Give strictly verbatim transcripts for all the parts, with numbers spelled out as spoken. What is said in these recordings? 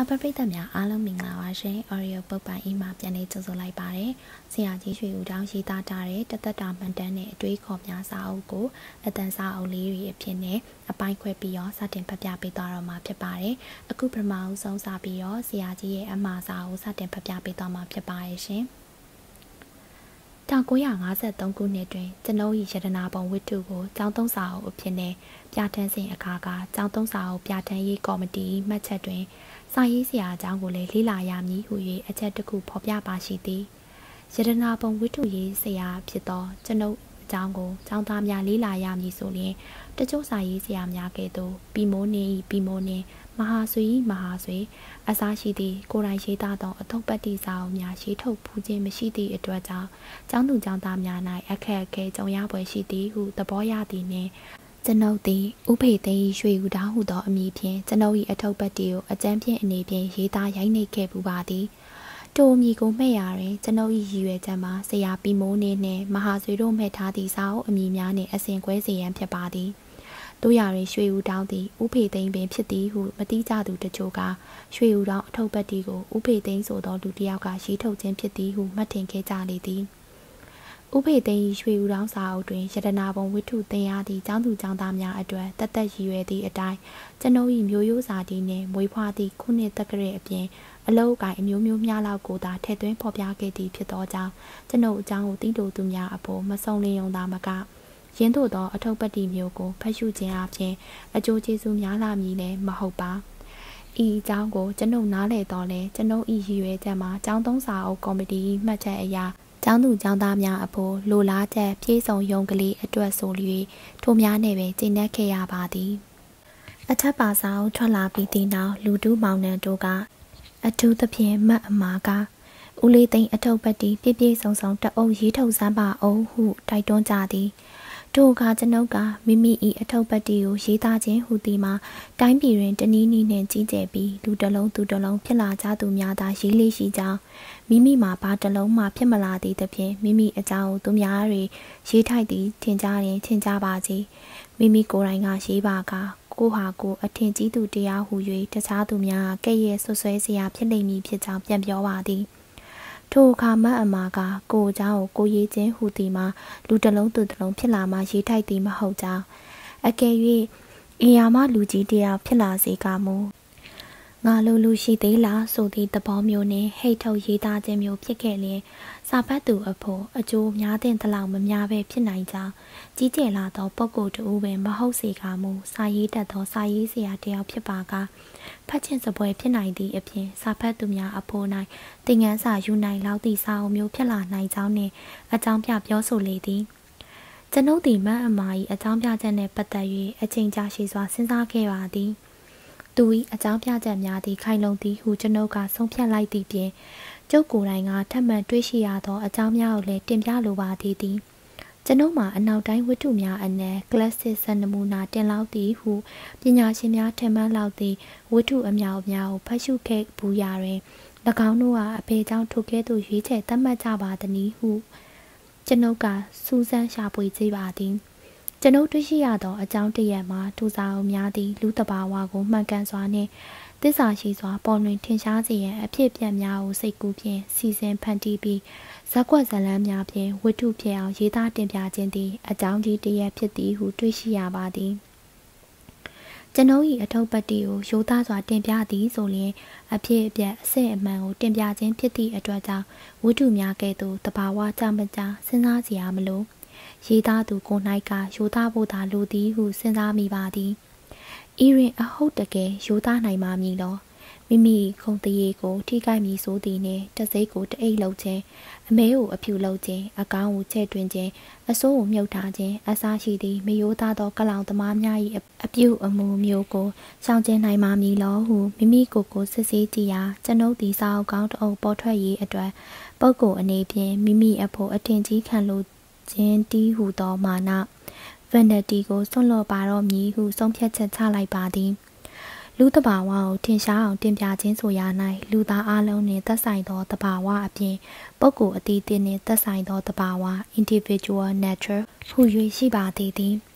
စာပရိသတ်များအားလုံးမင်္ဂလာပါရှင်။ Audio ပုတ်ပိုင်အိမ်မှာပြန်လည်ကြိုဆိုလိုက်ပါတယ်။ဆရာကြီးရွှေဦးတောင်းရေးသားထားတဲ့တသက်တာမှန်တမ်းနဲ့အတွေးခေါ်များစာအုပ်ကိုအတန်စာအုပ်လေးတွေအဖြစ်နဲ့အပိုင်းခွဲပြီးတော့စတင်ဖတ်ပြပေးသွားတော့မှာဖြစ်ပါတယ်။အခုပထမအဆုံးစပြီးတော့ဆရာကြီးရဲ့အမှားစာအုပ်စတင်ဖတ်ပြပေးသွားမှာဖြစ်ပါရဲ့ရှင်။၁၉၅၃ခုနှစ်တွင်ကျွန်ုပ်၏ရတနာပုံဝတ္ထုကိုကျောင်းသုံးစာအုပ်အဖြစ်နဲ့ပြဋ္ဌာန်းစဉ်အခါကကျောင်းသုံးစာအုပ်ပြဋ္ဌာန်းရေးကော်မတီမှတ်ချက်တွင်စာရေးဆရာအကြောင်းကိုလည်းလေ့လာရမည်ဟု၍အချက်တစ်ခုဖော်ပြပါရှိသည်ရတနာပုံဝတ္ထုရေးဆရာဖြစ်သောကျွန်ုပ်အကြောင်းကိုကျောင်းသားများလေ့လာရမည်ဆိုရင်တချို့စာရေးဆရာများကဲ့သို့ပီမိုးနှင့်ပီမိုးနှင့်မဟာဆွေမဟာဆွေအစားရှိသည့်ကိုယ်တိုင်ရေးသားသောအထုပ်ပတ်တိစာအုပ်များရေးထုတ်ဖူးခြင်းမရှိသည့်အတွက်ကြောင့်ကျောင်းသူကျောင်းသားများ၌အခက်အခဲကြုံရပွဲရှိသည်ဟုသဘောရသည်နှင့်ကျွန်ုပ်သည်ဥဖေသိန်းရွှေဦးတောင်းဟုသောအမည်ဖြင့်ကျွန်ုပ်၏အထုပ်ပတ်တိကိုအကျမ်းဖြင့်အနေဖြင့်ရေးသားရိုက်နှိပ်ခဲ့ပူပါသည်ထိုအမည်ကိုမှဲ့ရတွင်ကျွန်ုပ်၏ရည်ရွယ်ချက်မှာဆရာပီမိုးနှင့်မဟာဆွေတို့မှဲ့ထားသည့်စာအုပ်အမည်များနှင့်အစဉ်ကွဲစေရန်ဖြစ်ပါသည်တို့ရတွင်ရွှေဦးတောင်းသည်ဥဖေသိန်းပင်ဖြစ်သည်ဟုမတိကြသူတချို့ကရွှေဦးတောင်းအထုပ်ပတ်တိကိုဥဖေသိန်းဆိုသောလူတစ်ယောက်ကရေးထုတ်ခြင်းဖြစ်သည်ဟုမှတ်ထင်ခဲ့ကြလေသည်ဥဖေသိန်းရွှေဦးတောင်းစာအုပ်တွင်ရတနာပုံဝတ္ထုသင်ရသည့်ကျောင်းသူကျောင်းသားများအတွက်တသက်ရည်ရွယ်သည့်အတိုင်းကျွန်ုပ်၏မျိုးရိုးစာတီနှင့်မွေးဖွားသည့်ခုနှစ်တက္ကရာအပြင်အလုပ်အကိုင်အမျိုးမျိုးများလောက်ကိုသာထည့်သွင်းဖော်ပြခဲ့သည်ဖြစ်သောကြောင့်ကျွန်ုပ်အကြောင်းကိုသိတိုသူများအဖို့မဆုံးလင်းုံသာမကရင်းတို့သောအထုပ်ပတ်တိမျိုးကိုဖတ်ရှုခြင်းအပြင်အကျိုးကျေးဇူးများလာမည်လည်းမဟုတ်ပါဤအကြောင်းကိုကျွန်ုပ်နားလည်တော်လဲကျွန်ုပ်၏ရည်ရွယ်ချက်မှာကျောင်းသုံးစာအုပ်ကော်မတီမှတ်ချက်အရာကျောင်းသူကျောင်းသားများအဖို့လိုလားချက်ပြေဆုံးယုံကလေးအတွက်ဆို၍ထိုများနဲ့ပဲကျင့်နှက်ခဲ့ရပါသည်အထက်ပါစာအုပ်ထွက်လာပြီးတဲ့နောက်လူတူးမောင်နှံတို့ကအထူးသဖြင့်မတ်အမားကဦးလေးသိန်းအထုပ်ပတ်တိပြည့်ပြည့်စုံစုံတအုပ်ရေးထုတ်စမ်းပါအောင်ဟုတိုက်တွန်းကြသည်တို့ကကျွန်ုပ်ကမိမိ၏အထုပ်ပတ်တိကိုရေးသားခြင်းဟူသည်မှာတိုင်းပြည်တွင်တနည်းနည်းနှင့်ကြီးကျယ်ပြီးလူတစ်လုံးသူတစ်လုံးဖြစ်လာကြသူများသာရေးလေးရှိကြောင်းမိမိမှာဘာတစ်လုံးမှဖြစ်မလာသည်သဖြင့်မိမိအကြောင်းကိုသူများတွေရေးထိုက်သည်ထင်ကြရင်ထင်ကြပါစေမိမိကိုယ်တိုင်ကရေးပါကကိုဟာကိုအထင်ကြီးသူတရားဟူ၍တခြားသူများကဲ့ရဲ့ဆွဆွဲစရာဖြစ်နေမည်ဖြစ်ကြောင်းပြန်ပြောပါသည်ထိုအခါမတ်အမားကကိုအเจ้าကိုကိုရေးခြင်းဟူသည်မှာလူတစ်လုံးသူတစ်လုံးဖြစ်လာမှရေးထိုက်သည်မဟုတ်ကြောင်းအကယ်၍အင်ယာမလူကြီးတယောက်ဖြစ်လာစေကမူငါလိုလူရှိသေးလားဆိုသည့်သဘောမျိုးနဲ့ဟိတ်ထုတ်ရေးသားခြင်းမျိုးဖြစ်ခဲ့လျင်စာဖတ်သူအဖို့အကျိုးများတဲ့တလောက်မများပဲဖြစ်နိုင်ကြောင်းကြီးကျယ်လာသောပုဂ္ဂိုလ်တူပင်မဟုတ်စေကမူစာရေးတတ်သောစာရေးဆရာတယောက်ဖြစ်ပါကဖတ်ခြင်းစပွဲဖြစ်နိုင်သည့်အပြင်စာဖတ်သူများအဖို့၌သင်ခန်းစာယူနိုင်လောက်သည့်စာအုပ်မျိုးဖြစ်လာနိုင်ကြောင်းနှင့်အကြောင်းပြပြောဆိုလေသည်ကျွန်ုပ်သည်မတ်အမား၏အကြောင်းပြချက်နှင့်ပတ်သက်၍အချိန်ကြာရှည်စွာစဉ်းစားခဲ့ပါသည်သူ၏အကြောင်းပြချက်များသည်ခိုင်လုံသည်ဟုကျွန်ုပ်ကဆုံးဖြတ်လိုက်သည့်ပြင်ကျုပ်ကိုယ်တိုင်ကထပ်မံတွေးရှိရသောအကြောင်းများကိုလည်းတင်ပြလိုပါသေးသည်ကျွန်ုပ်မှာအနောက်တိုင်းဝတ္ထုများအနက် classic စံနမူနာတင်လောက်သည်ဟုပညာရှင်များထင်မှတ်လောက်သည့်ဝတ္ထုအများအပြားကိုဖတ်ရှုခဲ့ဘူးရာတွင်၎င်းတို့ကအဖေကြောင့်ထိုကဲ့သို့ရွေးချယ်သတ်မှတ်ကြပါသည်ဟုကျွန်ုပ်ကစူးစမ်းရှာဖွေကြည့်ပါသည်ကျွန်ုပ်တွေ့ရှိရသောအကြောင်းတရက်မှာဒူစာအုပ်များသည့်လူတဘာဝကိုမှန်ကန်စွာနှင့်သစ္စာရှိစွာပေါ်လွင်ထင်ရှားစေရန်အဖြစ်အပျက်များကိုစိတ်ကူးဖြင့်စီစဉ်ဖန်တီးပြီးဇက်ကွက်ဇလန်းများဖြင့်ဝတ္ထုဖြစ်အောင်ရေးသားတင်ပြခြင်းသည်အကြောင်းကြီးတရက်ဖြစ်သည်ဟုတွေ့ရှိရပါသည်ကျွန်ုပ်၏အထုပ်ပတ်တိကိုရိုးသားစွာတင်ပြသည်ဆိုလျှင်အဖြစ်အပျက်အစစ်အမှန်ကိုတင်ပြခြင်းဖြစ်သည့်အတွက်ကြောင့်ဝတ္ထုများကဲ့သို့တဘာဝကြမကြစဉ်းစားစရာမလိုရေးသားသူကို၌ကရိုးသားဖို့သာလိုသည်ဟုစဉ်းစားမိပါသည်ဤတွင်အဟုတ်တကယ်ရိုးသားနိုင်ပါမည်လောမိမိခုံတရေကိုထိခိုက်မည်ဆိုသည်နှင့်တစိမ့်ကိုတအိတ်လှုပ်ခြင်းအမဲကိုအဖြူလှုပ်ခြင်းအကောင်းကိုချဲ့တွင်ခြင်းအစိုးကိုမြုပ်ထားခြင်းအစားရှိသည့်မယိုးသားသောကလောင်သမားများ၏အပြုအမူမျိုးကိုရှောင်ကျဉ်နိုင်ပါမည်လောဟုမိမိကိုယ်ကိုစစ်ဆေးကြည့်ရာကျွန်ုပ်သည်စာအုပ်ကောင်းတအုပ်ပေါ်ထွက်ရေးအတွက်ပုဂ္ဂိုလ်အနေဖြင့်မိမိအဖို့အထင်ကြီးခံလိုခြင်းတီးဟုသောမာနဗန်နတီကိုဆွန့်လွတ်ပါတော့မည်ဟုဆုံးဖြတ်ချက်ချလိုက်ပါသည်လူတဘာဝကိုထင်ရှားအောင်တင်ပြခြင်းဆိုရ၌လူသားအလုံးနှင့်သက်ဆိုင်သောတဘာဝအပြင်ပုဂ္ဂိုလ်အသီးသီးနှင့်သက်ဆိုင်သောတဘာဝ individual nature ဟူ၍ရှိပါသေးသည်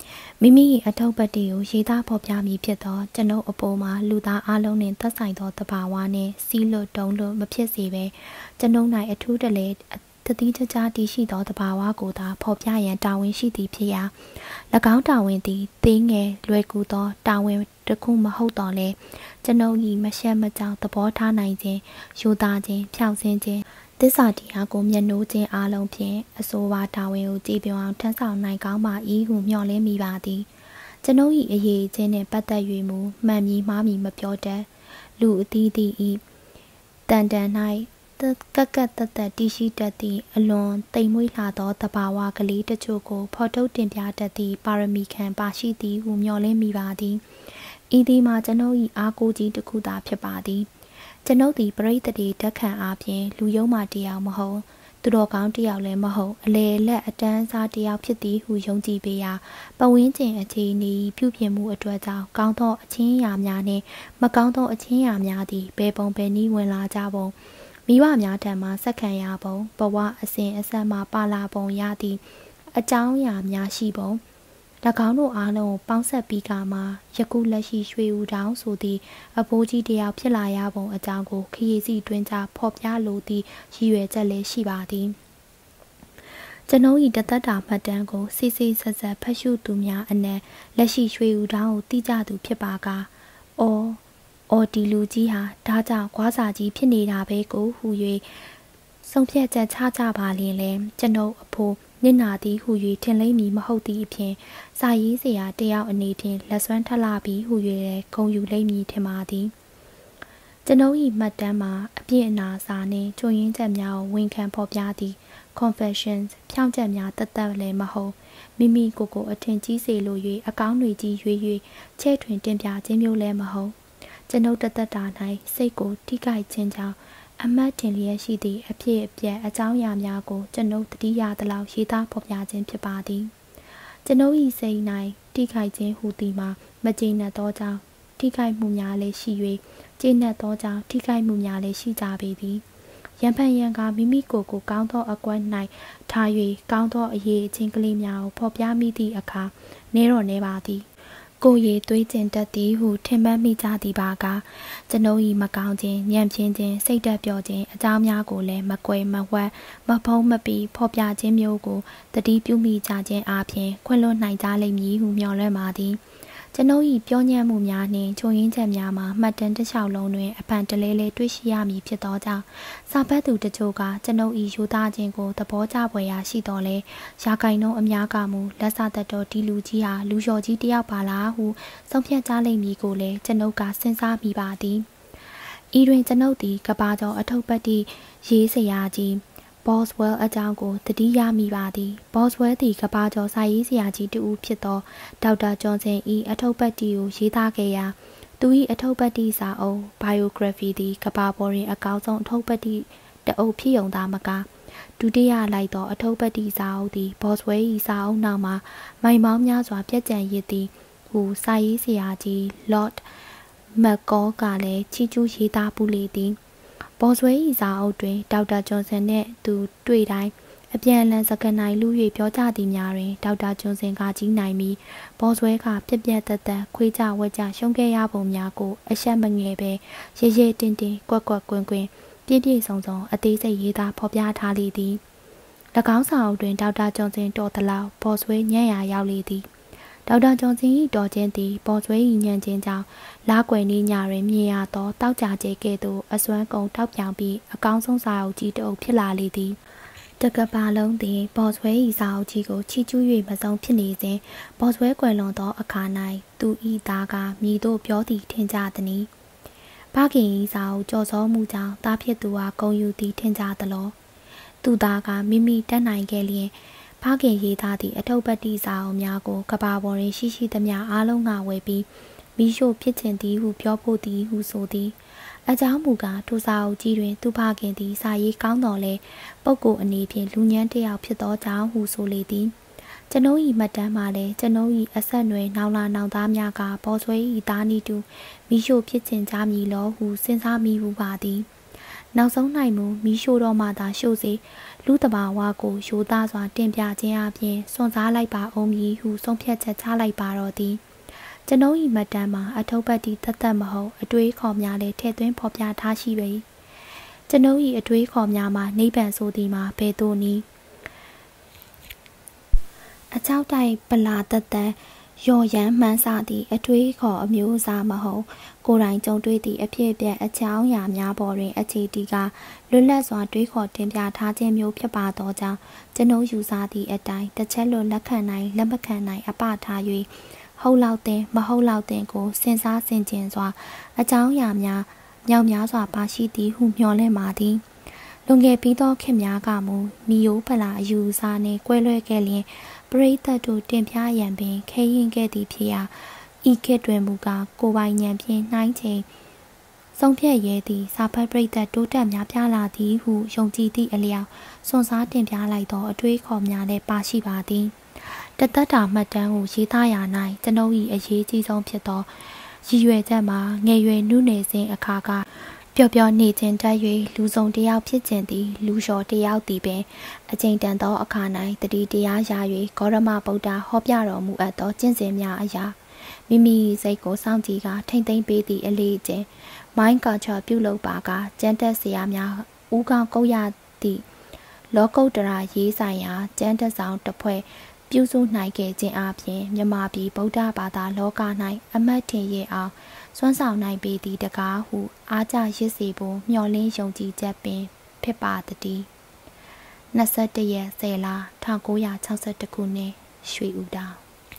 မိမိ၏အထောက်ပံ့တွေကိုရေးသားဖော်ပြမည်ဖြစ်သောကျွန်ုပ်အပေါ်မှာလူသားအလုံးနှင့်သက်ဆိုင်သောတဘာဝနှင့်စီးလွတ်တုံးလွတ်မဖြစ်စေဘဲကျွန်ုပ်၌အထူးတလဲတတိချာတည်ရှိသောတဘာဝကိုသာဖော်ပြရန်တာဝန်ရှိသည်ဖြစ်ရာ၎င်းတာဝန်သည်သေးငယ်လွယ်ကူသောတာဝန်တစ်ခုမဟုတ်တော့လဲကျွန်ုပ်၏မရှက်မကြောက်သဘောထားနိုင်ခြင်းယူသားခြင်းဖြောင့်စင်းခြင်းသစ္စာတရားကိုမျက်နှိုးခြင်းအားလုံးဖြင့်အဆိုပါတာဝန်ကိုကြည်ပြောင်အောင်ထမ်းဆောင်နိုင်ကောင်းပါ၏ဟုမျှော်လင့်မိပါသည်ကျွန်ုပ်၏အရေးချင်းနှင့်ပတ်သက်၍မူမှန်မီမှားမီမပြောတတ်လူအသီးသီး၏တန်တန်၌ကက်ကက်တက်တက်တီရှိတတ်သည့်အလွန်တိမ်မွေးလာသောတဘာဝကလေးတချို့ကိုဖော်ထုတ်တင်ပြတတ်သည့်ပါရမီခံပါရှိသည်ဟုမျှော်လင့်မိပါသည်ဤသည်မှာကျွန်ုပ်၏အားကိုးကြီးတစ်ခုသာဖြစ်ပါသည်ကျွန်ုပ်သည်ပရိသတ်တွေဓာတ်ခံအားဖြင့်လူယုံမှတယောက်မဟုတ်သူတော်ကောင်းတယောက်လည်းမဟုတ်အလေလက်အတန်းစားတယောက်ဖြစ်သည်ဟုယုံကြည်ပေရာပဝင်းကျင်အခြေအနေပြုပြင်မှုအတွက်ကြောင့်ကောင်းသောအချင်းအရာများနှင့်မကောင်းသောအချင်းအရာများသည်ဘယ်ပုံဘယ်နည်းဝင်လာကြပုံမိဘများထံမှဆက်ခံရပုံဘဝအစဉ်အဆက်မှပါလာပုံရသည့်အကြောင်းအရာများရှိပုံ၎င်းတို့အားလုံးပေါင်းဆက်ပြီးကမှယခုလက်ရှိရွှေဦးတောင်ဆိုသည့်အဖိုးကြီးတယောက်ဖြစ်လာရပုံအကြောင်းကိုခရီးစီတွင်ကြဖော်ပြလိုသည့်ရည်ရွယ်ချက်လည်းရှိပါသည်ကျွန်ုပ်၏တသက်တာမှတ်တမ်းကိုစစ်စစ်ဆက်ဆက်ဖတ်ရှုသူများအနက်လက်ရှိရွှေဦးတောင်ကိုသိကြသူဖြစ်ပါကအော်အော်ဒီလူကြီးဟာဒါကြောင့်ကွာစာကြီးဖြစ်နေတာပဲကိုဟူ၍ဆုံးဖြတ်ချက်ချကြပါလျင်လဲကျွန်ုပ်အဖိုးမျက်နာသည်ဟူ၍ထင်လိမ့်မည်မဟုတ်သည့်အပြင်စာရေးစရာတယောက်အနေဖြင့်လက်စွမ်းထက်လာပြီးဟူ၍လည်းဂုဏ်ယူလိမ့်မည်ထင်ပါသည်ကျွန်ုပ်၏မှတ်တမ်းမှာအပြည့်အနာစာနှင့်ချို့ယွင်းချက်များကိုဝန်ခံဖော်ပြသည့် confessions ဖြောင့်ချက်များတသက်လည်းမဟုတ်မိမိကိုယ်ကိုအထင်ကြီးစေလို၍အကောင်းတွေကြီးရွေ၍ချဲ့ထွင်တင်ပြခြင်းမျိုးလည်းမဟုတ်ကျွန်ုပ်တသက်တာ၌စိတ်ကိုထိခိုက်ခြင်းကြောင့်အမတ်တင်လျက်ရှိသည့်အဖြစ်အပျက်အကြောင်းအရာများကိုကျွန်ုပ်တတိယသလောက်ရေးသားဖော်ပြခြင်းဖြစ်ပါသည်ကျွန်ုပ်၏စိတ်၌ထိခိုက်ခြင်းဟူသည်မှာမကျေနပ်သောကြောင့်ထိခိုက်မှုများလည်းရှိ၍ကျေနပ်သောကြောင့်ထိခိုက်မှုများလည်းရှိကြပေသည်ရံဖန်ရံကမိမိကိုယ်ကိုကောင်းသောအကွက်၌ထား၍ကောင်းသောအရေးအချင်းကလေးများကိုဖော်ပြမိသည့်အခါနေတော့နေပါသည်ကိုရည်သွေးကျင်တတ်သည်ဟုထင်မှတ်မိကြသည်ပါကကျွန်ုပ်၏မကောင်းခြင်းညံ့ဖျင်းခြင်းစိတ်တက်ပျော့ခြင်းအကြောင်းများကိုလည်းမကွယ်မဝှက်မဖုံးမပီဖော်ပြခြင်းမျိုးကိုတတိပြုမိကြခြင်းအပြင်ခွင့်လွှတ်နိုင်ကြလိမ့်မည်ဟုမျှော်လင့်ပါသည်ကျွန်ုပ်၏ပြောညံ့မှုများနှင့်ချို့ယွင်းချက်များမှာမှတ်တမ်းတစ်လျှောက်လုံးတွင်အဖန်တလဲလဲတွေ့ရှိရမည်ဖြစ်သောကြောင့်စာဖတ်သူတချို့ကကျွန်ုပ်၏ယူသားခြင်းကိုသဘောကျဖွယ်ရာရှိတော်လဲရာဂိုင်နှုန်းအများကမူလက်စသက်တော်ဒီလူကြီးဟာလူလျှော်ကြီးတယောက်ပါလားဟုဆုံးဖြတ်ကြလိမ့်မည်ကိုလည်းကျွန်ုပ်ကစဉ်းစားမိပါသည်ဤတွင်ကျွန်ုပ်သည်ကဘာကျော်အထုပ်ပတ်တိရေးစရာကြီးBoswell အကြောင်းကိုတတိယမိပါသည် Boswell သည်ကဘာကျော်စာရေးဆရာကြီးတူဦးဖြစ်သောဒေါက်တာဂျွန်ဆင်၏အထုပ်ပတ်တိကိုရေးသားခဲ့ရာသူ၏အထုပ်ပတ်တိစာအုပ် Biography သည်ကဘာပေါ်တွင်အကောင်းဆုံးအထုပ်ပတ်တိတအုပ်ဖြစ်ုံသာမကဒုတိယလိုက်သောအထုပ်ပတ်တိစာအုပ်သည် Boswell ၏စာအုပ်နောက်မှာမိုင်ပေါင်းများစွာပြည့်ကျန်ရည်သည်ဟုစာရေးဆရာကြီး Lord McCall ကလည်းချီးကျူးရေးသားပူလေသည်ဘော်ဆွဲ၏စာအုပ်တွင်ဒေါက်တာဂျွန်ဆန်နှင့်သူတွေ့တိုင်းအပြန်အလှန်စကားနိုင်လူ၍ပြောကြသည်များတွင်ဒေါက်တာဂျွန်ဆန်ကကြီးနိုင်ပြီးဘော်ဆွဲကပြက်ပြက်သက်သက်ခွေးကြဝက်ကြရှုံးခဲ့ရပုံများကိုအရှက်မငယ်ပဲရဲရဲတင်းတင်းကွက်ကွက်ကွင်းကွင်းပြည့်ပြည့်စုံစုံအသေးစိတ်ရေးသားဖော်ပြထားလေသည်၎င်းစာအုပ်တွင်ဒေါက်တာဂျွန်ဆန်တော်သလောက်ဘော်ဆွဲညံ့ရာရောက်လေသည်ဒေါက်တာဂျွန်ဆင်၏တော်ခြင်းသည်ပေါ်ဆွဲ၏ညံ့ခြင်းကြောင့်လာကွယ်နေညတွင်မြင်ရသောတောက်ကြကျဲကဲ့သို့အစွမ်းကုန်တောက်ပြောင်ပြီးအကောင်းဆုံးစာအုပ်ကြီးတစ်အုပ်ဖြစ်လာလေသည်တကဘာလုံးသည်ပေါ်ဆွဲ၏စာအုပ်ကြီးကိုချီးကျူး၍မဆုံးဖြစ်နေစဉ်ပေါ်ဆွဲကွယ်လွန်သောအခါ၌သူ၏သားကမြည်တို့ပြောသည်ထင်ကြသည်။ဖခင်၏စာအုပ်ကြော်စောမှုကြောင့်သားဖြစ်သူဟာဂုဏ်ယူသည်ထင်ကြသလောသူသားကမိမိတတ်နိုင်ခဲ့လျင်ဖခင်ရေးသားသည့်အထုပ်ပတ်တိစာအုပ်များကိုကဘာပေါ်တွင်ရှိရှိသမျှအားလုံးကဝယ်ပြီးမိရှို့ဖြစ်ခြင်းသည်ဟုပြောဖို့သည်ဟုဆိုသည်အကြောင်းမူကားထိုစာအုပ်ကြီးတွင်သူဖခင်သည်စာရေးကောင်းတော်လဲပုဂ္ဂိုလ်အနေဖြင့်လူညံ့တယောက်ဖြစ်သောကြောင့်ဟုဆိုလေသည်ကျွန်ုပ်၏မှတ်တမ်းမှာလည်းကျွန်ုပ်၏အဆက်အနွယ်နောင်လာနောင်သားများကပေါ်ဆွဲ၏သားနီတူမိရှို့ဖြစ်ခြင်းကြမည်လောဟုစဉ်းစားမိဟုပါသည်နောက်ဆုံး၌မူမီးရှို့တော်မှသာရှို့စေလူတဘာဝကိုရိုးသားစွာတင်ပြခြင်းအပြင်စွန့်စားလိုက်ပါအောင်မည်ဟုဆုံးဖြတ်ချက်ချလိုက်ပါတော့သည်ကျွန်ုပ်၏မှတ်တမ်းမှာအထုပ်ပတ်တီသက်သက်မဟုတ်အတွေးခေါ်များလည်းထည့်သွင်းဖော်ပြထားရှိပေကျွန်ုပ်၏အတွေးခေါ်များမှာနိဗ္ဗာန်ဆိုသည်မှာဘယ်သို့နည်းအချောက်တိုက်ပလာသက်သက်ရော်ရမ်းမှန်းဆသည့်အတွေးခေါ်အမျိုးအစားမဟုတ်ကိုယ်တိုင်ကြုံတွေ့သည့်အဖြစ်အပျက်အကြောင်းအရာများပေါ်တွင်အခြေတည်ကလွတ်လပ်စွာတွေးခေါ်တင်ပြထားခြင်းမျိုးဖြစ်ပါသောကြောင့်ကျွန်ုပ်ယူဆသည့်အတိုင်းတစ်ချက်လွတ်လက်ခံနိုင်လက်မခံနိုင်အပထား၍ဟုတ်လောက်တဲ့မဟုတ်လောက်တဲ့ကိုစဉ်းစားဆင်ခြင်စွာအကြောင်းအရာများမြောက်များစွာပါရှိသည်ဟုမျှော်လင့်ပါသည်လွန်ခဲ့ပြီးသောခေတ်များကမူမီယိုဖလာအယူအဆနှင့်ကွဲလွဲခဲ့လျင်ပရိသတ်တို့တင်ပြရန်ပင်ခဲရင်ခဲ့သည်ဖြစ်ရာဤခေတ်တွင်မူကားကိုပိုင်ဉာဏ်ဖြင့်နှိုင်းချိန်ဆုံးဖြတ်ရဲသည့်စာဖတ်ပရိသတ်တိုးတက်များပြားလာသည်ဟုယုံကြည်သည့်အလျောက်စွန့်စားတင်ပြလိုက်သောအတွေးခေါ်များလည်းပါရှိပါသည်တသက်တာမှတ်တမ်းကိုရေးသားရ၌ကျွန်ုပ်၏အရေးကြီးဆုံးဖြစ်သောရည်ရွယ်ချက်မှာငယ်ရွယ်နုနယ်စဉ်အခါကပျော်ပျော်နေခြင်းတက်၍လူဆောင်တယောက်ဖြစ်ခြင်းသည်လူလျှော်တယောက်သည်ပင်အချိန်တန်သောအခါ၌တတိတရားရ၍ဂေါရမဗုဒ္ဓဟောပြတော်မူအပ်သောကျင့်စဉ်များအရာမိမိစိတ်ကိုစောင့်ကြည့်ကထိမ့်သိမ့်ပေးသည့်အလေးကျင့်မိုင်းကာချာပြုလုပ်ပါကကျန်းတက်စရာများဦးကောင်းကုတ်ရသည့်လောကုတ္တရာရေးဆိုင်ရာကျန်းတက်ဆောင်တစ်ဖွဲ့ပြုစုနိုင်ခဲ့ခြင်းအပြင်မြမပြည်ဗုဒ္ဓဘာသာလောက၌အမတ်ထင်ရအောင်စွမ်းဆောင်နိုင်ပေသည့်တကားဟုအားကြရစ်စေဖို့မျှော်လင့်ယုံကြည်ချက်ပင်ဖြစ်ပါသည်၂၁ရက်ဆယ်လ၁၉၆၁ခုနှစ်ရွှေဦးတောင်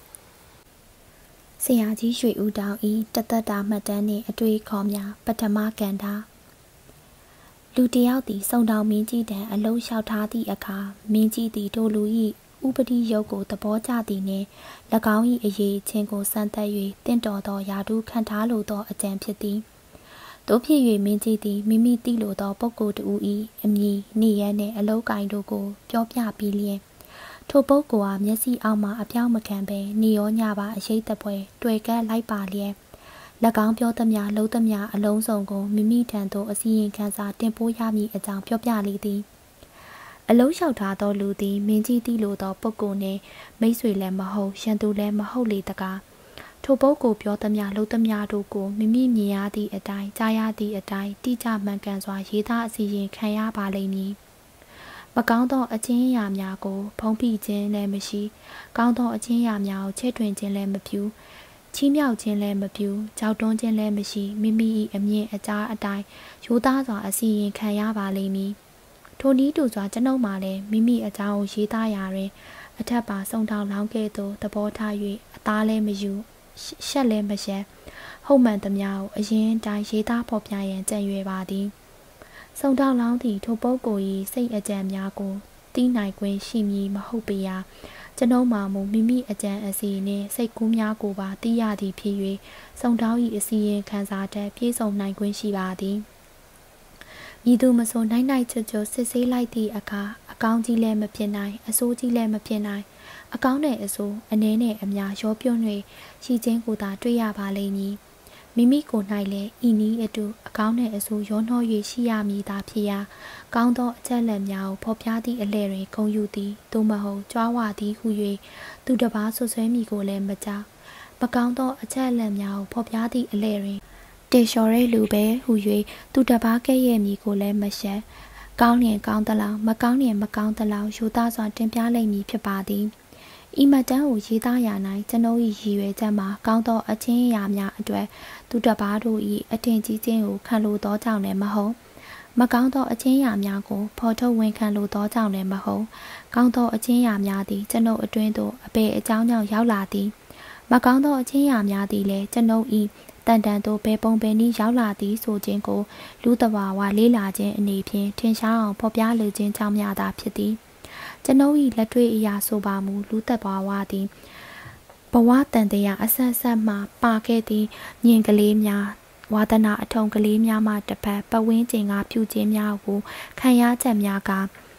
ဆရာကြီးရွှေဦးတောင်ဤတသက်တာမှတ်တမ်းနှင့်အတွေ့အခေါ်များပထမကဏ္ဍလူတယောက်သည်စုံတောင်မင်းကြီးတံအလုံးလျှောက်ထားသည့်အခါမင်းကြီးသည်တို့လူ၏ဥပတိရုပ်ကိုသဘောကျသည်နှင့်၎င်း၏အရေးချင်းကိုစမ်းသပ်၍တင့်တော်သောယာတုခံထားလိုသောအကြံဖြစ်သည်တို့ဖြစ်၍မင်းကြီးသည်မိမိသိလိုသောပုဂ္ဂိုလ်တူ၏အမည်နေရနှင့်အလောက်ကိုင်းတို့ကိုပြောပြပြီးလျင်ထိုပုဂ္ဂိုလ်အားမျက်စိအောက်မှအပြောင်းမခံဘဲနေရောညပါအရေးတပွဲတွေ့ကပ်လိုက်ပါလျက်၎င်းပြောသမျှလုံးသမျှအလုံးစုံကိုမိမိထံသို့အစီရင်ခံစာတင်ပို့ရမည်အကြောင်းပြောပြလေသည်အလုံးလျှောက်ထားသောလူသည်မင်းကြီးသိလိုသောပုဂ္ဂိုလ်နှင့်မိတ်ဆွေလည်းမဟုတ်ရန်သူလည်းမဟုတ်လေတကားထိုပုဂ္ဂိုလ်ပြောသမျှလုံးသမျှတို့ကိုမိမိမြင်ရသည့်အတိုင်းကြားရသည့်အတိုင်းတိကျမှန်ကန်စွာရေးသားအစီရင်ခံရပါလိမ့်မည်မကောင်းသောအချင်းအရာများကိုဖုံးဖိခြင်းလည်းမရှိကောင်းသောအချင်းအရာများကိုချဲ့ထွင်ခြင်းလည်းမပြုချီးမြှောက်ခြင်းလည်းမပြုကြောက်တွန်းခြင်းလည်းမရှိမိမိ၏အမြင်အကြားအတိုင်းရိုးသားစွာအစီရင်ခံရပါလိမ့်မည်ထိုနည်းတူစွာကျွန်ုပ်မှလည်းမိမိအကြောင်းကိုရေးသားရာတွင်အထက်ပါစုံထောင်လောင်းကဲ့သို့သဘောထား၍အသားလည်းမယူရှက်လည်းမရှက်ဟုတ်မှန်သမျှကိုအရင်တိုင်းရေးသားဖော်ပြရန်ကြံရွယ်ပါသည်စုံထောင်လောင်းသည့်ထိုပုဂ္ဂိုလ်၏စိတ်အကြံများကိုသိနိုင်ခွင့်ရှိမည်မဟုတ်ပေရာကျွန်ုပ်မှမူမိမိအကြံအစီနှင့်စိတ်ကူးများကိုပါသိရသည်ဖြစ်၍စုံထောင်၏အစီရင်ခံစာတည်းပြည့်စုံနိုင်ခွင့်ရှိပါသည်ဤသူမဆိုနိုင်နိုင်ချွတ်ချွတ်စစ်ဆေးလိုက်သည့်အခါအကောင်းကြီးလည်းမဖြစ်နိုင်အဆိုးကြီးလည်းမဖြစ်နိုင်အကောင်းနဲ့အဆိုးအနည်းနဲ့အများရောပြုံး၍ရှိခြင်းကိုသာတွေ့ရပါလိမ့်မည်မိမိကိုယ်၌လည်းဤနည်းအတူအကောင်းနဲ့အဆိုးရောနှော၍ရှိရမည်သာဖြစ်ရာကောင်းသောအချက်လက်များကိုဖော်ပြသည့်အလဲတွင်ဂုဏ်ယူသည်သို့မဟုတ်ကြွားဝသည်ဟု၍သူတစ်ပါးဆွဆွဲမိကိုလည်းမကြောက်မကောင်းသောအချက်လက်များကိုဖော်ပြသည့်အလဲတွင်တေလျှော်တဲ့လူပဲဟူ၍သူတစ်ပါးကဲ့ရဲ့မည်ကိုလည်းမရှက်ကောင်းလျင်ကောင်းသလောက်မကောင်းလျင်မကောင်းသလောက်ယူသားစွာတင်ပြလိမ့်မည်ဖြစ်ပါသည်ဤမှတ်တမ်းကိုရေးသားရ၌ကျွန်ုပ်၏ရည်ရွယ်ချက်မှာကောင်းသောအချင်းအရာများအတွက်သူတစ်ပါးတို့၏အထင်ကြီးခြင်းကိုခံလိုသောကြောင့်လည်းမဟုတ်မကောင်းသောအချင်းအရာများကိုဖော်ထုတ်ဝန်ခံလိုသောကြောင့်လည်းမဟုတ်ကောင်းသောအချင်းအရာများသည်ကျွန်ုပ်အတွင်းသို့အပေအကြောင်းကြောင့်ရောက်လာသည်မကောင်းသောအချင်းအရာများသည်လည်းကျွန်ုပ်၏တန်တန်သို့ဘယ်ပုံဘယ်နည်းရောက်လာသည်ဆိုခြင်းကိုလူတဘာဝလေးလာခြင်းအနေဖြင့်ထင်ရှားအောင်ဖော်ပြလိုခြင်းကြောင့်များသာဖြစ်သည်ကျွန်ုပ်၏လက်တွေ့အရာဆိုပါမူလူသက်ဘဝသည်ဘဝတန်တရားအဆက်ဆက်မှပါခဲ့သည့်ညင်ကလေးများဝါသနာအထုံကလေးများမှတစ်ဖက်ပဝင်းကျင်ကဖြူခြင်းများကိုခံရချက်များက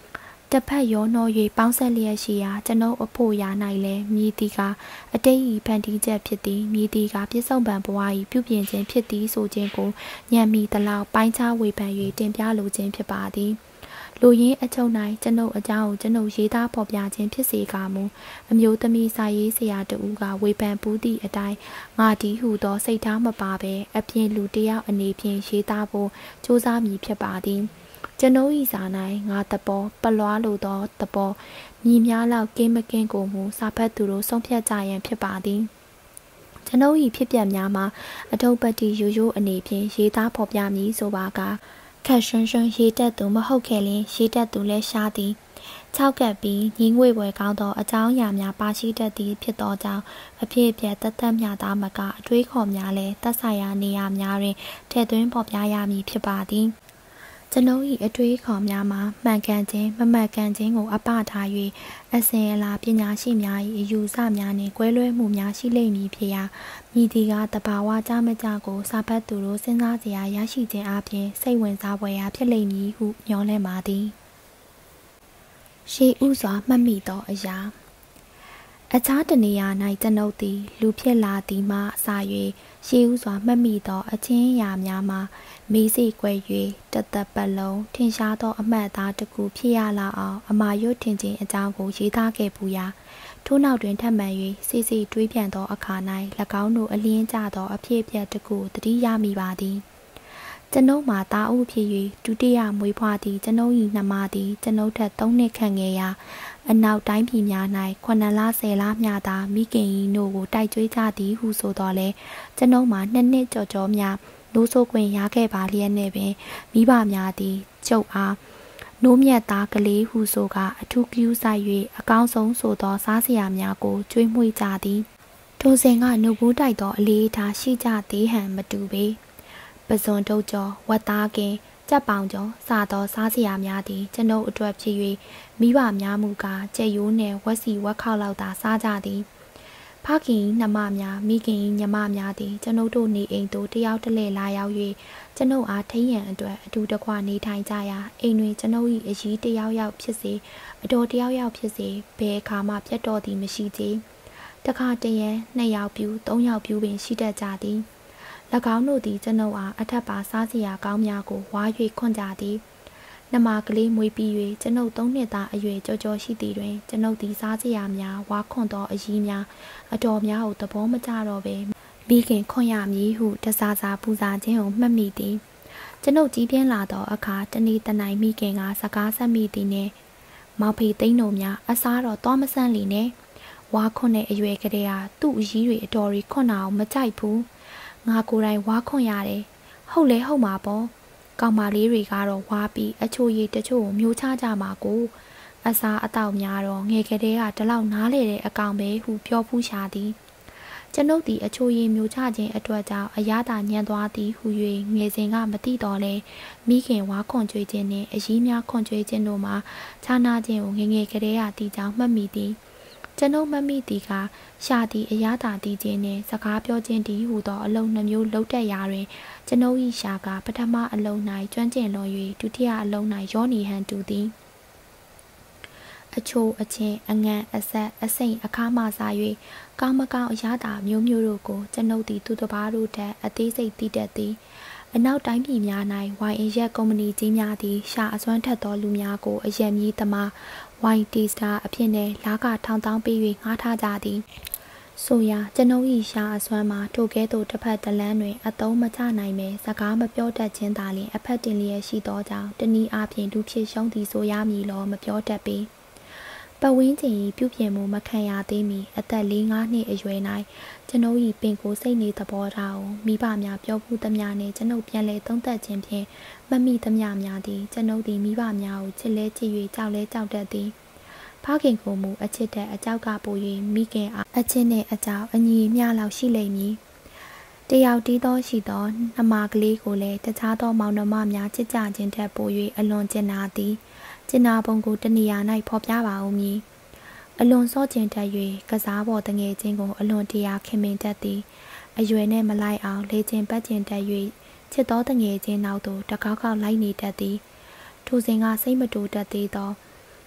တစ်ဖက်ရောနော်၍ပေါင်းဆက်လျက်ရှိရာကျွန်ုပ်အဖို့ရာ၌လည်းမြည်သည်ကအတိတ်ဤဖန်တီးချက်ဖြစ်သည်မြည်သည်ကပြစ္ဆုတ်ပံဘဝ၏ပြုပြင်ခြင်းဖြစ်သည်ဆိုခြင်းကိုညံမိသလောက်ပိုင်းခြားဝေဖန်၍တင်ပြလိုခြင်းဖြစ်ပါသည်လူရင်းအချုပ်၌ကျွန်ုပ်အကြောင်းကိုကျွန်ုပ်ရေးသားဖော်ပြခြင်းဖြစ်စေကမူအမျိုးသမီးစာရေးဆရာတဦးကဝေဖန်ပူးသည့်အတိုင်းငါဒီဟုသောစိတ်ထားမပါဘဲအပြင်လူတယောက်အနေဖြင့်ရေးသားဖို့ကြိုးစားမည်ဖြစ်ပါသည်ကျွန်ုပ်၏စာ၌ငါသဘောပလွားလိုသောသဘောမြည်များလောက်ကင်းမကင်းကိုမူစာဖတ်သူတို့ဆုံးဖြတ်ကြရန်ဖြစ်ပါသည်ကျွန်ုပ်၏ဖြစ်ပျက်များမှာအထုပ်ပတ်တီရိုးရိုးအနေဖြင့်ရေးသားဖော်ပြမည်ဆိုပါကခက်ရွှန်းရွှန်းရေးတတ်သူမဟုတ်ခဲ့လျင်ရေးတတ်သူလည်းရှားသည်ခြောက်ကပ်ပြီးညီငွေပွဲကောင်းသောအကြောင်းအရာများပါရှိတတ်သည်ဖြစ်သောကြောင့်အဖြစ်အပျက်တသက်မျှသားမကအတွေးခေါ်များလည်းသက်ဆိုင်ရာနေရာများတွင်ထည့်သွင်းဖော်ပြရမည်ဖြစ်ပါသည်ကျွန်ုပ်၏အတွေးခေါ်များမှာမှန်ကန်ခြင်းမမှန်ကန်ခြင်းကိုအပထား၍အစဉ်အလာပညာရှိများ၏အယူဆများနှင့်ကွဲလွဲမှုများရှိလိမ့်မည်ဖြစ်ရာမြည်ဒီကတဘာဝကြမကြကိုစာဖတ်သူတို့စဉ်းစားစရာရရှိခြင်းအပြင်စိတ်ဝင်စားဖွယ်ရာဖြစ်လိမ့်မည်ဟုမျှော်လင့်ပါသည်ရှေးဥစွာမှတ်မိသောအရာအခြားတနေရာ၌ကျွန်ုပ်သည်လူဖြစ်လာသည်မှအစ၍ရှေးဥစွာမှတ်မိသောအချင်းအရာများမှာမေးစိတ်ကွယ်၍တသက်ပတ်လုံးထင်ရှားသောအမှတ်အသားတစ်ခုဖြစ်ရလာအောင်အမာရွတ်ထင်ခြင်းအကြောင်းကိုရေးသားခဲ့ပူရာထို့နောက်တွင်ထပ်မံ၍စိစိတွေးပြန်သောအခါ၌၎င်းတို့အလင်းကျသောအဖြစ်အပျက်တစ်ခုသတိရမိပါသည်ကျွန်ုပ်မှာတာအုပ်ဖြစ်၍ဒုတိယမွေးဖွားသည့်ကျွန်ုပ်၏နှမသည်ကျွန်ုပ်ထက်သုံးနှစ်ခန့်ငယ်ရာအနောက်တိုင်းပြည်များ၌ခုနှစ်လဆယ်လမျှသာမိခင်၏နို့ကိုတိုက်ကြွေးကြသည်ဟုဆိုတော်လဲကျွန်ုပ်မှာနှစ်နှစ်ကြော်ကြော်များနိုးဆိုးခွင့်ရခဲ့ပါလျက်နှင့်ပင်မိဘများသည်ကျုပ်အားနိုးမြတ်သားကလေးဟုဆိုကအထူးကျူးဆိုင်၍အကောင်းဆုံးဆိုသောစားစရာများကိုကျွေးမွေးကြသည်ထိုစဉ်ကနှုတ်ဘူးတိုက်သောအလေးထားရှိကြသေးဟန်မတူပေပဇွန်တုတ်ကျော်ဝတ်သားကင်ကြက်ပေါင်ကျော်စသောစားစရာများသည်ကျွန်ုပ်အတွက်ဖြစ်၍မိဘများမူကားကြက်ရိုးနှင့်ဝက်စီဝက်ခောက်လောက်သာစားကြသည်ဖခင်နှမများမိခင်ညီမများသည်ကျွန်ုပ်တို့နေအိမ်သို့တယောက်တစ်လဲလာရောက်၍ကျွန်ုပ်အားထိန်ရန်အတွက်အတူတကွနေထိုင်ကြရာအိမ်တွင်ကျွန်ုပ်၏အကြီးတယောက်ယောက်ဖြစ်စေအတော်တယောက်ယောက်ဖြစ်စေဘယ်အခါမှပြတ်တော်သည်မရှိသေးတခါတရံနှစ်ယောက်ပြူသုံးယောက်ပြူပင်ရှိတတ်ကြသည်၎င်းတို့သည်ကျွန်ုပ်အားအထက်ပါစားစရာကောင်းများကိုဝါ၍ခွန်ကြသည်နှမကလေးမွေးပြီး၍ကျွန်ုပ်သုံးနှစ်သားအရွယ်ကြောကြောရှိသည်တွင်ကျွန်ုပ်သည်စားစရာများဝါခွန်သောအကြီးများအတော်များကိုသဘောမကျတော့ပဲမိခင်ခွန်ရမည်ဟုတစားစားပူဇာခြင်းကိုမှတ်မိသည်ကျွန်ုပ်ကြီးပြင်းလာသောအခါတနေ့တနိုင်မိခင်ကစကားဆက်မိသည်နှင့်မောင်ဖေသိန်းတို့များအစားတော့သွားမဆန်းလီနဲ့ဝါခွန်တဲ့အရွယ်ကလေးဟာသူ့အကြီးတွေအတော်ကြီးခွန်တာအောင်မကြိုက်ဘူးငါကိုယ်တိုင်ဝါခွန်ရတယ်ဟုတ်လဲဟုတ်မှာပေါ့ကောင်မလေးတွေကတော့ဝါပြီးအချိုရည်တချို့ကိုမျိုးချကြမှာကိုအစားအသောက်များတော့ငယ်ကလေးကဒီလောက်နားလေတဲ့အကောင်ပဲဟုပြောဖူးရှာသည်ကျွန်ုပ်သည်အချိုရည်မျိုးချခြင်းအတွက်ကြောင့်အရသာညံသွားသည်ဟု၍ငယ်စဉ်ကမသိတော့လဲမိခင်ဝါခွန်ကြွေးခြင်းနှင့်အကြီးများခွန်ကြွေးခြင်းတို့မှာခြားနာခြင်းကိုငယ်ငယ်ကလေးကတည်ကြောင်မှတ်မိသည်ကျွန်ုပ်မမိသည်ကရှာသည်အရသာတည်ခြင်းနှင့်စကားပြောခြင်းတည်ဟူသောအလုံးနှမျိုးလှုပ်တက်ရာတွင်ကျွန်ုပ်၏ရှာကပထမအလုံး၌ကျွမ်းကျင်လွန်၍ဒုတိယအလုံး၌ရောနေဟန်တူသည်အချို့အချင်းအငန်အဆက်အစိမ့်အခါမှစား၍ကောင်းမကောင်းအရသာမျိုးမျိုးတို့ကိုကျွန်ုပ်သည်သူတစ်ပါးတို့ထက်အသေးစိတ်သိတတ်သည်အနောက်တိုင်းပြည်များ၌ဝိုင်အရက်ကုမ္ပဏီကြီးများသည်ရှာအစွမ်းထက်သောလူများကိုအရက်မြည်သမားဝိုင်တီစတာအဖြစ်နဲ့လာကထောင်တောင်းပေး၍ငှားထားကြသည်ဆိုရာကျွန်ုပ်၏ရှာအစွမ်းမှာထိုကဲ့သို့တစ်ဖက်တလန်းတွင်အသုံးမချနိုင်ပဲစကားမပြောတတ်ခြင်းသာလျှင်အဖက်တင်လျက်ရှိသောကြောင့်တနည်းအားဖြင့်လူဖြစ်ရှုံးသည်ဆိုရမည်လောမပြောတတ်ပေပဝင်းကျင်၏ပြုပြင်မှုမခံရသေးမီအသက်၄-၅နှစ်အရွယ်၌ကျွန်ုပ်၏ပင်ကိုယ်စိတ်နေသဘောထားကိုမိဘများပြောမှုသမျှနှင့်ကျွန်ုပ်ပြန်လည်သုံးသပ်ခြင်းဖြင့်မမိသမျှများသည်ကျွန်ုပ်သည်မိဘများကိုချစ်လဲချစ်၍ကြောက်လဲကြောက်တတ်သည်ဖခင်ကိုမူအချစ်တဲ့အကြောက်ကပို၍မိခင်အားအချစ်နှင့်အကြောက်အညီမျှလောက်ရှိလိမ့်မည်တယောက်တီးသောရှိသောနှမကလေးကိုလည်းတခြားသောမောင်နှမများချစ်ကြခြင်းထက်ပို၍အလွန်ကျင်နာသည်ကျင်နာပုံကိုတနေရာ၌ဖော်ပြပါဦးမည်အလွန်စောကျင်တတ်၍ကစားပေါ်တငယ်ချင်းကိုအလွန်တရာခင်မင်တတ်သည်အရွယ်နှင့်မလိုက်အောင်လေကျင်ပတ်ကျင်တတ်၍ချစ်သောတငယ်ချင်းနောက်သို့တကောက်ကောက်လိုက်နေတတ်သည်ထိုစဉ်ကစိတ်မတူတတ်သေးသော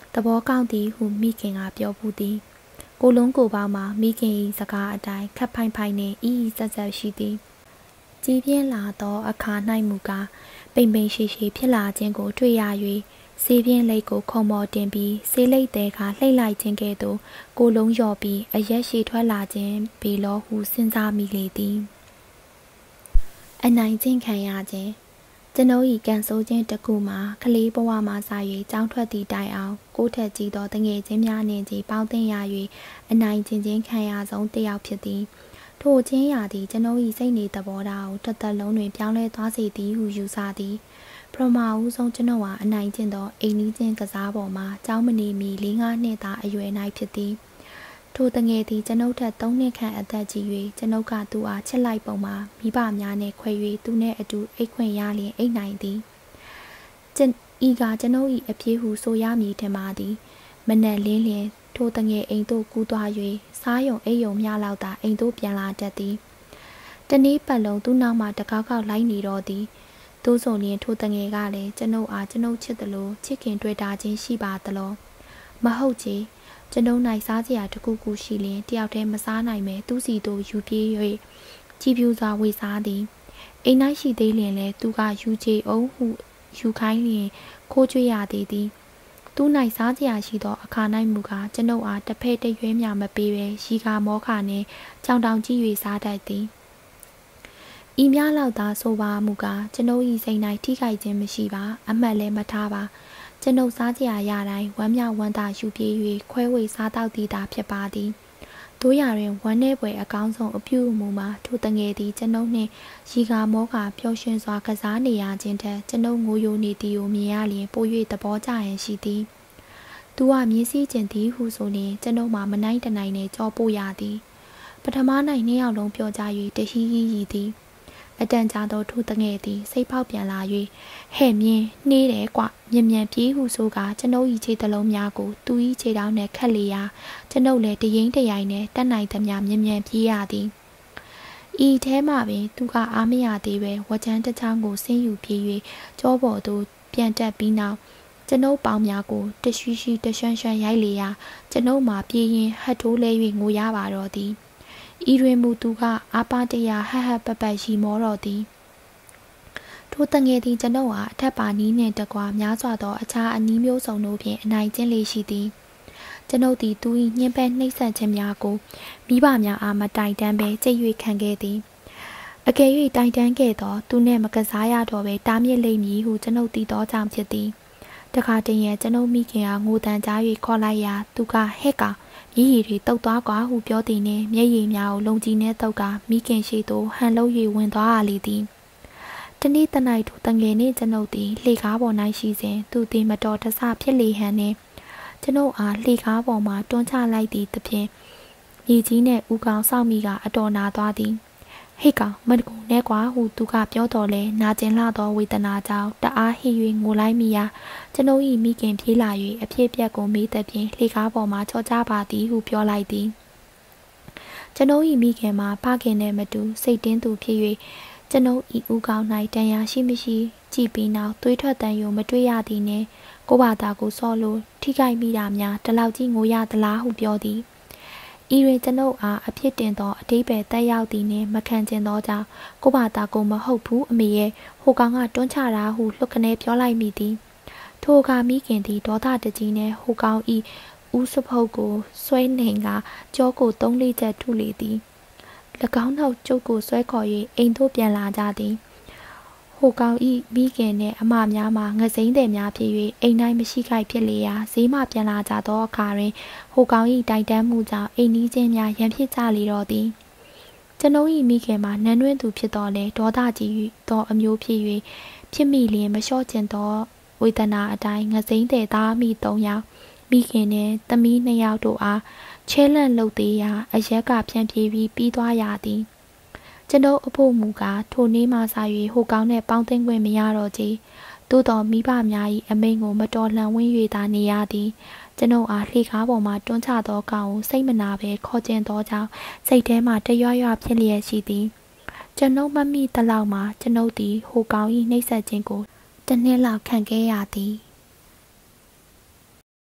သဘောကောင်းသည်ဟုမိခင်ကပြောဘူးသည်ကိုလုံးကိုပေါင်းမှာမိခင်၏စကားအတိုင်းခပ်ဖိုင်ဖိုင်နှင့်ဤဤဆက်ဆက်ရှိသည်ကြီးပြင်းလာသောအခါ၌မူကားပိန်ပိန်ရှိရှိဖြစ်လာခြင်းကိုတွေ့ရ၍ဆေးပြင်းလိတ်ကိုခုံမော်တင်ပြီးဆေးလိတ်သေးကလှိမ့်လိုက်ခြင်းကဲ့သို့ကိုလုံးလျော်ပြီးအရက်ရှိထွက်လာခြင်းပေလောဟုစဉ်းစားမိလေသည်အနိုင်ကျင့်ခံရခြင်းကျွန်ုပ်၏ကန်ဆိုးခြင်းတစ်ခုမှာကလေးဘဝမှစ၍ကြောင်းထွက်သည့်တိုင်အောင်ကိုထက်ကြီးသောတငယ်ချင်းများနှင့်ကြီးပေါင်းသင်ရ၍အနိုင်ကျင့်ခြင်းခံရဆုံးတစ်ယောက်ဖြစ်သည်ထိုချင်းရာသည်ကျွန်ုပ်၏စိတ်နေသဘောထားကိုတစ်သက်လုံးတွင်ပြောင်းလဲသွားစေသည်ဟုယူဆသည်ပထမဦးဆုံးကျွန်ုပ်ဟာအနိုင်ကျင့်သောအိမ်နီးချင်းကစားပေါ်မှာကျောင်းမနေမီ၄-၅နှစ်သားအရွယ်၌ဖြစ်သည်ထိုတငယ်သည်ကျွန်ုပ်ထက်၃နှစ်ခန့်အသက်ကြီး၍ကျွန်ုပ်ကသူအားချစ်လိုက်ပုံမှာမိဘများနှင့်ခွဲ၍သူနှင့်အတူအိတ်ခွင့်ရလျင်အိတ်နိုင်သည်ကျွန်ဤကကျွန်ုပ်၏အပြေးဟုဆိုရမည်ထင်ပါသည်မနက်လင်းလျင်ထိုတငယ်အိမ်သို့ကူးသွား၍စားယုံအိတ်ယုံမျှလောက်သာအိမ်သို့ပြန်လာတတ်သည်တနေ့ပတ်လုံးသူ့နောက်မှတကောက်ကောက်လိုက်နေတော့သည်သို့ဆိုလျင်ထိုတငယ်ကလည်းကျွန်ုပ်အားကျွန်ုပ်ချစ်သလိုချစ်ခင်တွေ့တာချင်းရှိပါသလောမဟုတ်ချေကျွန်ုပ်၌စားစရာတစ်ခုခုရှိလျင်တယောက်တည်းမစားနိုင်ပဲသူ့စီသို့ယူပြေး၍ကြည်ပြူစွာဝေစားသည်အိမ်၌ရှိသေးလျင်လည်းသူကယူချေအောင်ဟုယူခိုင်းလျင်ခိုးကြွရသေးသည်သူ၌စားစရာရှိသောအခါ၌မူကားကျွန်ုပ်အားတစ်ဖက်တစ်ရွဲမြမပေးပဲရီကာမောခါနှင့်ချောင်းတောင်ကြည့်၍စားတတ်သည်ဤများလောက်သာဆိုပါမူကားကျွန်ုပ်၏စိတ်၌ထိခိုက်ခြင်းမရှိပါအမှတ်လည်းမထားပါကျွန်ုပ်စားစရာရတိုင်းဝမ်းမြောက်ဝမ်းသာယူပြေး၍ခွဲဝေစားတောက်သည်သာဖြစ်ပါသည်တို့ရတွင်ဝမ်းနည်းပွဲအကောင်းဆုံးအပြုအမူမှာထိုတငယ်သည်ကျွန်ုပ်နှင့်ရီကာမောကပျော်ရွှင်စွာကစားနေရခြင်းထက်ကျွန်ုပ်ငိုယိုနေသည်ကိုမြင်ရလျင်ပို၍သဘောကျရန်ရှိသည်သူကမြည်စည်းခြင်းသည်ဟုဆိုလျင်ကျွန်ုပ်မှာမနိုင်တနိုင်နဲ့ကြောပို့ရသည်ပထမ၌နှစ်ယောက်လုံးပြောကြ၍တဟီဟီရည်သည်အတန်ကြာသောထိုတငယ်သည်စိတ်ဖောက်ပြန်လာ၍ဟဲ့မြင်းနှေးတယ်ကွမြင်မြန်ပြေးဟုဆိုကကျွန်ုပ်၏ခြေတလုံးများကိုသူ၏ခြေထောက်နှင့်ခတ်လေရာကျွန်ုပ်လည်းတရင်တရိုင်နှင့်တက်နိုင်သမျှမြင်မြန်ပြေးရသည်ဤထဲမှပင်သူကအားမရသေးပဲဝကြမ်းတစ်ချောင်းကိုဆင်းယူပြေး၍ကြောပေါ်သို့ပြန်တက်ပြီးနောက်ကျွန်ုပ်ပေါင်းများကိုတရွှီရွှီတရွှန်းရွှန်းရိုက်လေရာကျွန်ုပ်မှာပြေးရင်ဟတ်ထိုးလဲ၍ငိုရပါတော့သည်ဤတွင်မူသူကအာပါတရာဟဟပပရီမောတော်သည်ထိုတငယ်သည်ကျွန်ုပ်အားအထက်ပါနီးနှင့်တကွာများစွာသောအခြားအနည်းမျိုးစုံတို့ဖြင့်အနိုင်ကျင့်လေရှိသည်ကျွန်ုပ်သည်သူ၏ညှင်းပန်းနှိပ်စက်ခြင်းများကိုမိဘများအားမတိုင်တန်းပဲကြိတ်၍ခံခဲ့သည်အကယ်၍တိုင်တန်းခဲ့သောသူနှင့်မကစားရတော့ပဲတားမြစ်လိမ့်မည်ဟုကျွန်ုပ်သိသောကြောင့်ဖြစ်သည်တခါတည်းရဲ့ကျွန်ုပ်မိခင်အားငိုတန်ကြား၍ခေါ်လိုက်ရာသူကဟဲ့ကောင်မျက်ရည်တွေတုပ်သွားကွာဟုပြောသည်နှင့်မျက်ရည်များကိုလုံကြီးနှင့်တုပ်ကမိခင်ရှိသို့ဟန်လုံး၍ဝင်သွားရလေသည်တနေ့တနိုင်ထိုတငယ်နှင့်ကျွန်ုပ်သည်လှေကားပေါ်၌ရှိစဉ်သူသည်မတော်တဆဖြစ်လေဟန်နှင့်ကျွန်ုပ်အားလှေကားပေါ်မှတွန်းချလိုက်သည်သဖြင့်မြေကြီးနှင့်ဥကောင်ဆောက်မိကအတော်နာသွားသည်ဟေ့ကောင်မတကူနဲ့ကွာဟုသူကပြောတော်လဲနာကျင်လာသောဝေဒနာကြောင့်တအားဟိ၍ငိုလိုက်မိရာကျွန်ုပ်၏မိခင်ပြေးလာ၍အဖြစ်ပြက်ကိုမေးသည်ဖြင့်လှေကားပေါ်မှချော်ကြပါသည်ဟုပြောလိုက်သည်ကျွန်ုပ်၏မိခင်မှာဖခင်နှင့်မတူစိတ်တင်းသူဖြစ်၍ကျွန်ုပ်၏ဥကောင်း၌တန်ရာရှိမရှိကြည်ပြီးနောက်သွေးထွက်တန်ယုံမတွေ့ရသည်နှင့်ကိုဘာသာကိုစောလို့ထိခိုက်မိတာများတလောက်ကြီးငိုရသလားဟုပြောသည်ဤတွင်ကျွန်ုပ်အားအဖြစ်တင်သောအတိပ္ပယ်တက်ရောက်သည်နှင့်မခံကျင်သောကြောင့်ကိုဘာသာကိုမဟုတ်ဘူးအမေရဲ့ဟိုကောင်ကတွန်းချတာဟုလှုပ်ခနဲပြောလိုက်မိသည်ထိုအခါမိခင်သည်ဒေါသတကြီးနှင့်ဟိုကောင်ဤဦးစဖုတ်ကိုဆွဲနှင်ကကြောကိုသုံးလေးချက်ထုလေသည်၎င်းနောက်ကျုပ်ကိုဆွဲခေါ်၍အိမ်သို့ပြန်လာကြသည်ဟိုကောင်ဤမိခင်နှင့်အမများမှာငစိမ့်တယ်များဖြစ်၍အိမ်၌မရှိခိုက်ဖြစ်လေရာဈေးမှပြန်လာကြသောအခါတွင်ဟိုကောင်ဤတိုင်တန်းမှုကြောင့်အိမ်နီးချင်းများရန်ဖြစ်ကြလေတော့သည်ကျွန်ုပ်၏မိခင်မှာနန်းတွင်းသူဖြစ်တော်လဲဒေါသကြီးသောအမျိုးဖြစ်၍ဖြစ်မိလျင်မလျှော့ကျင်သောဝေဒနာအတိုင်းငစိမ့်တယ်သားမိသုံးယောက်မိခင်နှင့်သမီးနှစ်ယောက်တို့အားချဲလန့်လုပ်သေးရာအရက်ကဖြန့်ပြေးပြီးပြီးသွားရသည်ကျွန်ုပ်အဖို့မူကားထိုနေ့မှစ၍ဟိုကောင်းနဲ့ပေါင်းသိမ့်ခွင့်မရတော့ကြသို့တော်မိဘများ၏အမိန့်ကိုမတော်လှန်ဝင်း၍သာနေရသည်ကျွန်ုပ်အားလှေကားပေါ်မှတွန်းချသောကောင်ကိုစိတ်မနာပဲခေါ်ကျင်သောကြောင့်စိတ်ထဲမှတရွရွဖြစ်လျက်ရှိသည်ကျွန်ုပ်မမိသလောက်မှကျွန်ုပ်သည်ဟိုကောင်၏နှိပ်စက်ခြင်းကိုတစ်နှစ်လောက်ခံခဲ့ရသည်